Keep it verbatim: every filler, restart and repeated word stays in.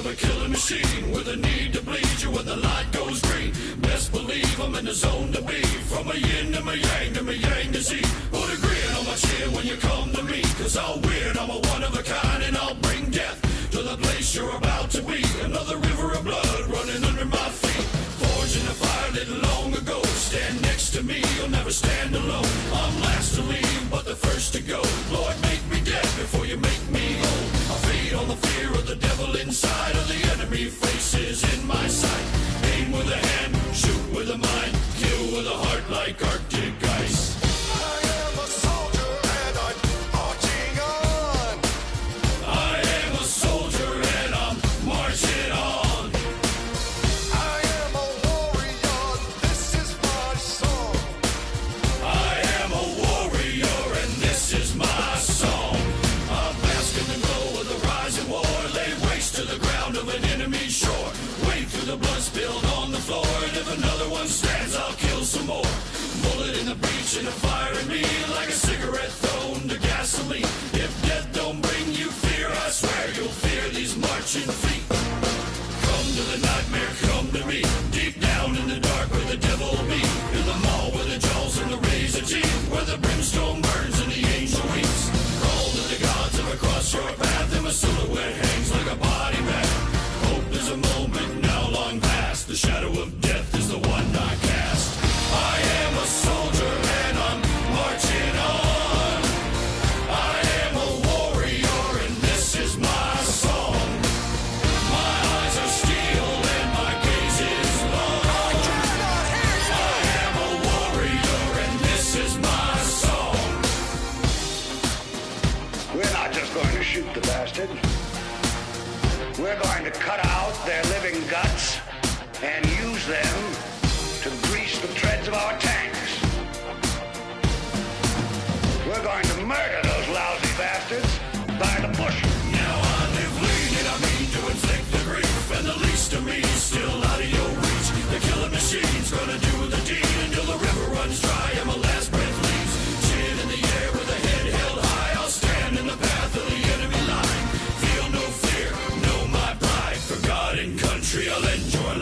of a killing machine with a need to bleed you when the light goes green. Best believe I'm in the zone to be. From a yin to my yang to my yang to Z. Put a grin on my chin when you come to me, cause I'll win, I'm a one of a kind, and I'll bring death to the place you're about to be. Another river of blood running under my feet. Forged in a fire lit long ago. Stand next to me, you'll never stand alone. I'm last to leave, but the first to go. Lord, make me dead before you make me whole. I feed on the fear of the devil inside, of the enemy faces in my sight. Aim with a hand, shoot with a mind, kill with a heart like Arctic ice. I am a soldier and I'm marching on. I am a soldier and I'm marching on. I am a warrior, this is my song. I am a warrior and this is my song. I'm basking the glow of the rising war. Lay waste to the ground of an enemy shore. Wade through the blood spilled on the floor, and if another one stands, I'll kill some more. Bullet in the breach and a fire in me, like a cigarette thrown to gasoline. If death don't bring you fear, I swear you'll fear these marching feet. Come to the nightmare, come to me. Deep down in the dark where the devil be. In the mall where the jaws and the razor teeth, where the brimstone burns and the angel weeps. Crawl to the gods of across your path, and my silhouette hangs like a body bag. Hope is a moment now long past. The shadow of death is the one I cast. I am a soldier and I'm marching on. I am a warrior and this is my song. My eyes are steel and my gaze is long. I cannot hear you. I am a warrior and this is my song. We're not just going to shoot the bastard. We're going to cut out their living guts and use them to grease the treads of our tanks. We're going to murder those lousy bastards by the bushel. Now I live lean and I mean to inflict the grief, and the least of me is still out of your reach. The killing machine's gonna do the deed until the river runs dry and my last breath leaves. Chin in the air with a head held high, I'll stand in the path of the enemy line. Feel no fear, know my pride. For God and country I'll enjoy life.